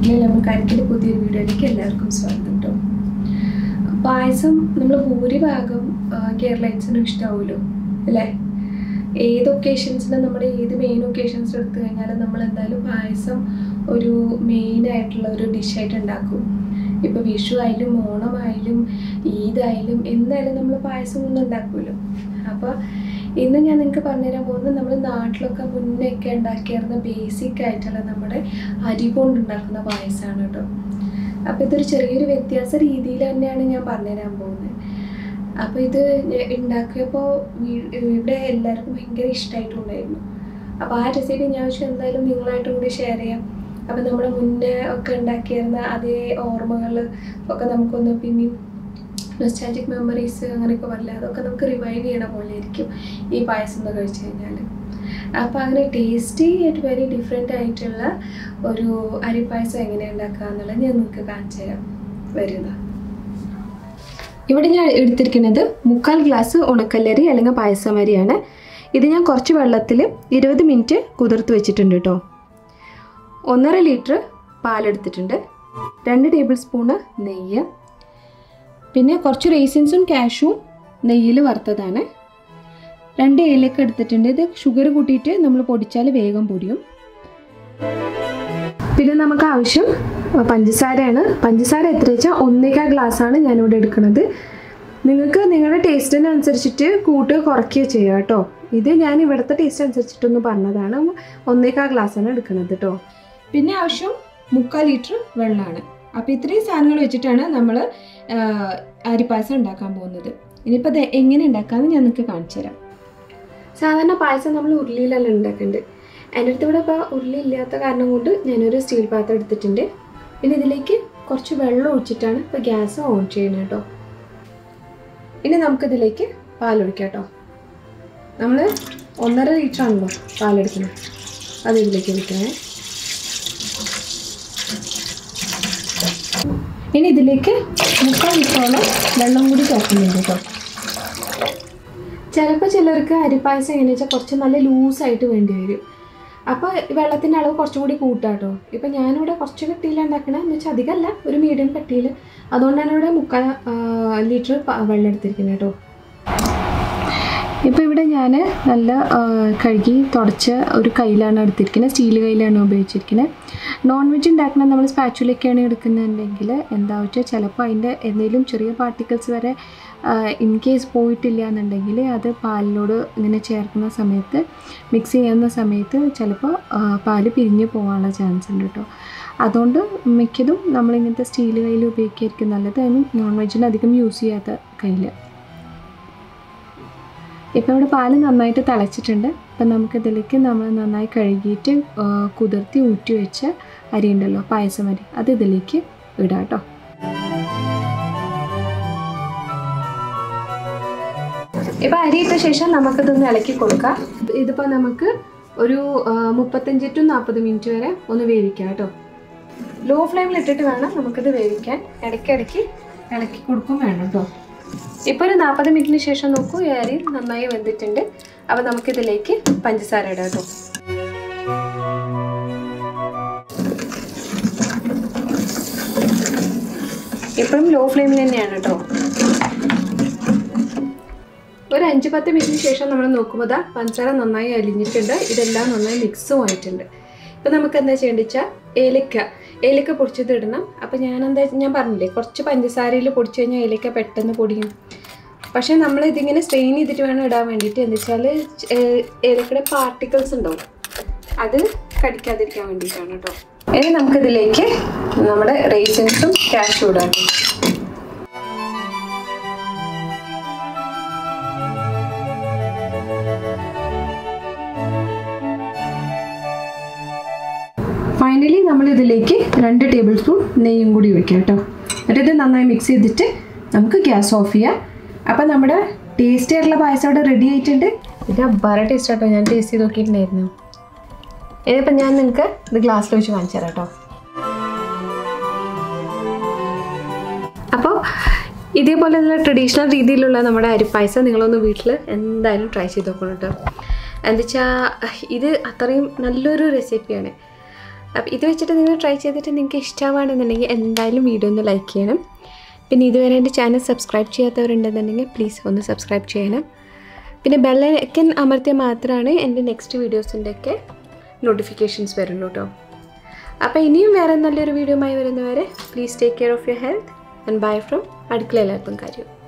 Unakkalari പുതിയൊരു വീഡിയോയിലേക്ക് എല്ലാവർക്കും സ്വാഗതം ട്ടോ. പായസം നമ്മൾ ഭൂരിഭാഗം കേരളീയർക്കും ഇഷ്ടാവുമല്ലോ അല്ലേ? ഏത് ഒക്കേഷൻസിലും നമ്മുടെ ഏത് മെയിൻ ഒക്കേഷൻസ് എടുത്തു കഴിഞ്ഞാലും നമ്മൾ എന്തായാലും പായസം ഒരു മെയിൻ ആയിട്ടുള്ള ഒരു ഡിഷ് ആയിട്ട് ഉണ്ടാക്കും. ഇപ്പോൾ വിഷു ആയാലും ഓണം ആയാലും ഈദ് ആയാലും എന്തായാലും നമ്മൾ പായസം ഒന്നും ഉണ്ടാക്കുമല്ലോ. അപ്പോൾ ഇന്ന് ഞാൻ നിങ്ങൾക്ക് പറഞ്ഞുതരാൻ പോകുന്നത് നമ്മൾ നാട്ടിലൊക്കെ മുന്നേയൊക്കെ ഉണ്ടാക്കിയിരുന്ന ബേസിക് ആയിട്ടുള്ള നമ്മുടെ അരി കൊണ്ട് ഉണ്ടാക്കുന്ന പായസമാണ് കേട്ടോ. അപ്പോൾ ഇതൊരു ചെറിയൊരു വ്യത്യാസ രീതിയിൽ തന്നെയാണ് ഞാൻ പറഞ്ഞുതരാൻ പോകുന്നത്. അപ്പോൾ ഇത് ഉണ്ടാക്കിയപ്പോൾ ഇവിടെ എല്ലാവർക്കും ഭയങ്കര ഇഷ്ടമായിട്ടുണ്ടായിരുന്നു. അപ്പോൾ ആ റെസിപ്പി ഞാൻ വെച്ചാൽ എന്തായാലും നിങ്ങളായിട്ടും കൂടി ഷെയർ ചെയ്യാം. അപ്പോൾ നമ്മൾ മുന്നേ ഒക്കെ ഉണ്ടാക്കിയിരുന്ന അതേ ഓർമ്മകൾ ഒക്കെ നമുക്കൊന്ന് പിന്നെയും നൊസ്റ്റാൾജിക് മെമ്മറീസ് അങ്ങനെയൊക്കെ പറയില്ല, അതൊക്കെ നമുക്ക് റിവൈവ് ചെയ്യണ പോലെ ആയിരിക്കും ഈ പായസം എന്ന് കഴിച്ചു കഴിഞ്ഞാൽ. അപ്പോൾ അങ്ങനെ ടേസ്റ്റി ആയിട്ട് വെരി ഡിഫറെൻ്റ് ആയിട്ടുള്ള ഒരു അരിപ്പായസം എങ്ങനെ ഉണ്ടാക്കുക എന്നുള്ളത് ഞാൻ നിങ്ങൾക്ക് കാണിച്ചു തരാം. വരുന്ന ഇവിടെ ഞാൻ എടുത്തിരിക്കുന്നത് 3/4 ഗ്ലാസ് ഉണക്കല്ലരി അല്ലെങ്കിൽ പായസം അരിയാണ്. ഇത് ഞാൻ കുറച്ച് വെള്ളത്തിൽ 20 മിനിറ്റ് കുതിർത്ത് വെച്ചിട്ടുണ്ട് കേട്ടോ. 1.5 ലിറ്റർ പാലെടുത്തിട്ടുണ്ട്, 2 ടേബിൾ സ്പൂണ് നെയ്യ്, പിന്നെ കുറച്ച് റൈസിൻസും കാഷ്യൂവും നെയ്യിൽ വറുത്തതാണ്, 2 ഏലക്ക എടുത്തിട്ടുണ്ട്. ഇത് ഷുഗർ കൂട്ടിയിട്ട് നമ്മൾ പൊടിച്ചാൽ വേഗം പൊടിയും. പിന്നെ നമുക്ക് ആവശ്യം പഞ്ചസാരയാണ്. പഞ്ചസാര എത്ര വെച്ചാൽ 1/4 ഗ്ലാസ്സാണ് ഞാനിവിടെ എടുക്കുന്നത്. നിങ്ങൾക്ക് നിങ്ങളുടെ ടേസ്റ്റിനനുസരിച്ചിട്ട് കൂട്ടുക കുറയ്ക്കുകയോ ചെയ്യുക കേട്ടോ. ഇത് ഞാൻ ഇവിടുത്തെ ടേസ്റ്റ് അനുസരിച്ചിട്ടൊന്ന് പറഞ്ഞതാണ്. 1/4 ഗ്ലാസ്സാണ് എടുക്കുന്നത് കേട്ടോ. പിന്നെ ആവശ്യം 3/4 ലിറ്റർ വെള്ളമാണ്. അപ്പോൾ ഇത്രയും സാധനങ്ങൾ വെച്ചിട്ടാണ് നമ്മൾ അരിപ്പായസം ഉണ്ടാക്കാൻ പോകുന്നത്. ഇനിയിപ്പോൾ അത് എങ്ങനെ ഉണ്ടാക്കാമെന്ന് ഞാൻ നിങ്ങൾക്ക് കാണിച്ചു തരാം. സാധാരണ പായസം നമ്മൾ ഉരുളിയിലല്ല ഉണ്ടാക്കുന്നുണ്ട്. എൻ്റെ അടുത്ത് ഇവിടെ ഇപ്പോൾ ഉരുളി ഇല്ലാത്ത കാരണം കൊണ്ട് ഞാനൊരു സ്റ്റീൽ പാത്രം എടുത്തിട്ടുണ്ട്. പിന്നെ ഇതിലേക്ക് കുറച്ച് വെള്ളം ഒഴിച്ചിട്ടാണ് ഇപ്പോൾ ഗ്യാസ് ഓൺ ചെയ്യുന്നത് കേട്ടോ. ഇനി നമുക്കിതിലേക്ക് പാലൊഴിക്കാം കേട്ടോ. നമ്മൾ 1.5 ലിറ്റർ ആണല്ലോ പാലെടുക്കുന്നത്, അത് ഇതിലേക്ക് ഒഴിക്കണേ. ഇനി ഇതിലേക്ക് 3/4 ലിറ്ററോളം വെള്ളം കൂടി ചേർക്കുന്നുണ്ട് കേട്ടോ. ചിലപ്പോൾ ചിലർക്ക് അരിപ്പായസം എങ്ങനെയാണെന്ന് വെച്ചാൽ കുറച്ച് നല്ല ലൂസായിട്ട് വേണ്ടി വരും. അപ്പോൾ വെള്ളത്തിൻ്റെ അളവ് കുറച്ചും കൂടി കൂട്ടാം കേട്ടോ. ഇപ്പോൾ ഞാനിവിടെ കുറച്ച് കട്ടിയിലാണ് ഉണ്ടാക്കണത്, എന്ന് വെച്ചാൽ അധികമല്ല, ഒരു മീഡിയം കട്ടിയിൽ. അതുകൊണ്ടാണ് ഇവിടെ 3/4 ലിറ്റർ വെള്ളം എടുത്തിരിക്കുന്നത് കേട്ടോ. ഇപ്പോൾ ഇവിടെ ഞാൻ നല്ല കഴുകി തുടച്ച ഒരു കയ്യിലാണ് എടുത്തിരിക്കുന്നത്, സ്റ്റീൽ കയ്യിലാണ് ഉപയോഗിച്ചിരിക്കുന്നത്. നോൺ വെജ് ഉണ്ടാക്കണം നമ്മൾ സ്പാച്ചുലൊക്കെയാണ് എടുക്കുന്നുണ്ടെങ്കിൽ എന്താ വെച്ചാൽ ചിലപ്പോൾ അതിൻ്റെ എന്തെങ്കിലും ചെറിയ പാർട്ടിക്കിൾസ് വരെ ഇൻ കേസ് പോയിട്ടില്ല എന്നുണ്ടെങ്കിൽ അത് പാലിനോട് ഇങ്ങനെ ചേർക്കുന്ന സമയത്ത് മിക്സ് ചെയ്യുന്ന സമയത്ത് ചിലപ്പോൾ പാല് പിരിഞ്ഞ് പോകാനുള്ള ചാൻസ് ഉണ്ട് കേട്ടോ. അതുകൊണ്ട് മിക്കതും നമ്മളിങ്ങനത്തെ സ്റ്റീൽ കയ്യിൽ ഉപയോഗിക്കായിരിക്കും നല്ലത്. അതിന് നോൺ വെജിന് അധികം യൂസ് ചെയ്യാത്ത കയ്യിൽ. ഇപ്പോൾ ഇവിടെ പാല് നന്നായിട്ട് തിളച്ചിട്ടുണ്ട്. അപ്പം നമുക്കിതിലേക്ക് നമ്മൾ നന്നായി കഴുകിയിട്ട് കുതിർത്തി ഊറ്റി വെച്ച അരി ഉണ്ടല്ലോ, പായസം അരി, അത് ഇതിലേക്ക് ഇടാം കേട്ടോ. ഇപ്പോൾ അരി ഇട്ട ശേഷം നമുക്കിതൊന്ന് ഇളക്കി കൊടുക്കാം. ഇതിപ്പോൾ നമുക്ക് ഒരു 35 to 40 മിനിറ്റ് വരെ ഒന്ന് വേവിക്കാം കേട്ടോ. ലോ ഫ്ലെയിമിൽ ഇട്ടിട്ട് വേണം നമുക്കിത് വേവിക്കാൻ. ഇടയ്ക്കിടയ്ക്ക് ഇളക്കി കൊടുക്കും വേണം കേട്ടോ. ഇപ്പോൾ ഒരു 40 മിനിറ്റിന് ശേഷം നോക്കൂ, ഈ അരി നന്നായി വെന്തിട്ടുണ്ട്. അപ്പോൾ നമുക്കിതിലേക്ക് പഞ്ചസാര ഇടാം കേട്ടോ. ഇപ്പോഴും ലോ ഫ്ലെയിമിൽ തന്നെയാണ് കേട്ടോ. ഒരു 5-10 മിനിറ്റിന് ശേഷം നമ്മൾ നോക്കുമ്പോൾ പഞ്ചസാര നന്നായി അലിഞ്ഞിട്ടുണ്ട്, ഇതെല്ലാം നന്നായി മിക്സും ആയിട്ടുണ്ട്. ഇപ്പോൾ നമുക്ക് എന്താ ചെയ്യേണ്ടത് വെച്ചാൽ ഏലക്ക പൊടിച്ചത് ഇടണം. അപ്പോൾ ഞാൻ പറഞ്ഞില്ലേ, കുറച്ച് പഞ്ചസാരയിൽ പൊടിച്ചു കഴിഞ്ഞാൽ ഏലക്ക പെട്ടെന്ന് പൊടിയും. പക്ഷേ നമ്മളിതിങ്ങനെ സ്ട്രെയിൻ ചെയ്തിട്ട് വേണം ഇടാൻ വേണ്ടിയിട്ട്. എന്താ വെച്ചാൽ ഏലക്കയുടെ പാർട്ടിക്കിൾസ് ഉണ്ടാവും, അത് കടിക്കാതിരിക്കാൻ വേണ്ടിയിട്ടാണ് കേട്ടോ. ഇനി നമുക്കിതിലേക്ക് നമ്മുടെ റൈസിൻസും കാഷ്യൂ ഇടാം. ഫൈനലി നമ്മളിതിലേക്ക് 2 ടേബിൾ സ്പൂൺ നെയ്യും കൂടി ഒഴിക്കാം കേട്ടോ. എന്നിട്ട് ഇത് നന്നായി മിക്സ് ചെയ്തിട്ട് നമുക്ക് ഗ്യാസ് ഓഫ് ചെയ്യാം. അപ്പോൾ നമ്മുടെ ടേസ്റ്റി ആയിട്ടുള്ള പായസം അവിടെ റെഡി ആയിട്ടുണ്ട്. ഇത് അബ്ബാര ടേസ്റ്റ് ആട്ടോ, ഞാൻ ടേസ്റ്റ് ചെയ്ത് നോക്കിയിട്ടുണ്ടായിരുന്നു. ഇതിപ്പോൾ ഞാൻ നിങ്ങൾക്ക് ഇത് ഗ്ലാസ്സിൽ വെച്ച് കാണിച്ചു തരാം കേട്ടോ. അപ്പോൾ ഇതേപോലെയുള്ള ട്രഡീഷണൽ രീതിയിലുള്ള നമ്മുടെ അരിപ്പായസം നിങ്ങളൊന്ന് വീട്ടിൽ എന്തായാലും ട്രൈ ചെയ്ത് നോക്കണം കേട്ടോ. എന്താ വെച്ചാൽ ഇത് അത്രയും നല്ലൊരു റെസിപ്പിയാണ്. അപ്പോൾ ഇത് വെച്ചിട്ട് നിങ്ങൾ ട്രൈ ചെയ്തിട്ട് നിങ്ങൾക്ക് ഇഷ്ടമാണെന്നുണ്ടെങ്കിൽ എന്തായാലും വീഡിയോ ഒന്ന് ലൈക്ക് ചെയ്യണം. പിന്നെ ഇതുവരെ എൻ്റെ ചാനൽ സബ്സ്ക്രൈബ് ചെയ്യാത്തവരുണ്ടെന്നുണ്ടെങ്കിൽ പ്ലീസ് ഒന്ന് സബ്സ്ക്രൈബ് ചെയ്യണം. പിന്നെ ബെല്ലൈക്കൺ അമർത്തിയാൽ മാത്രമാണ് എൻ്റെ നെക്സ്റ്റ് വീഡിയോസിൻ്റെയൊക്കെ നോട്ടിഫിക്കേഷൻസ് വരുള്ളൂ കേട്ടോ. അപ്പോൾ ഇനിയും വേറെ നല്ലൊരു വീഡിയോയുമായി വരുന്നവരെ please take care of your health and bye from അടുക്കള എല്ലാവർക്കും കാര്യം.